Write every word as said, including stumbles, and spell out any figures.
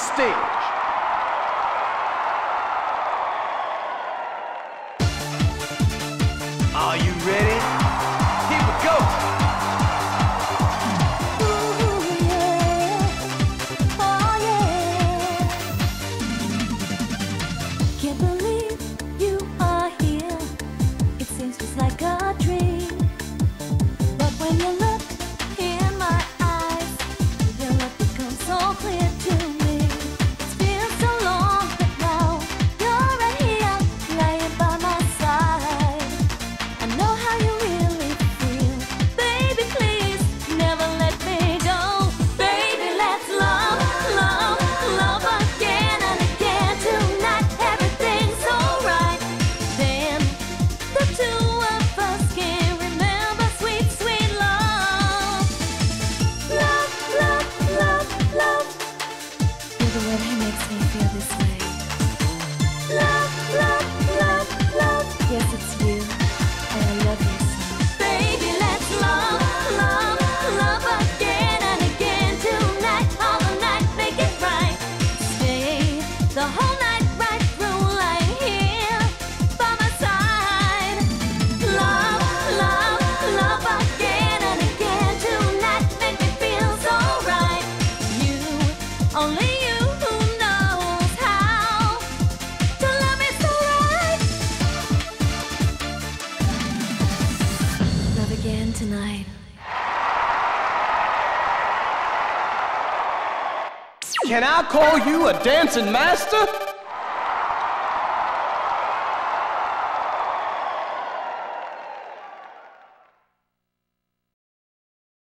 stage. Are you ready? Here we go! Ooh, yeah. Oh, yeah. Can't believe you are here. It seems just like a dream. But when you look in my eyes, your love becomes so clear to me. It's been so long, but now you're right here, lying by my side. I know how you really feel. Baby, please, never let me go. Baby, let's love, love, love again and again. Tonight, everything's alright. Then the two of us can remember sweet, sweet love. Love, love, love, love. You're the one who makes me feel this way. Love, love, love, love. Yes, it's you. And I love you so. Baby, let's love, love, love again and again. Tonight, all the night, make it right. Stay the whole night right through, lying here by my side. Love, love, love again and again. Tonight, make me feel so right. You, only you who knows how to love me so right. Love again tonight. Can I call you a dancing master?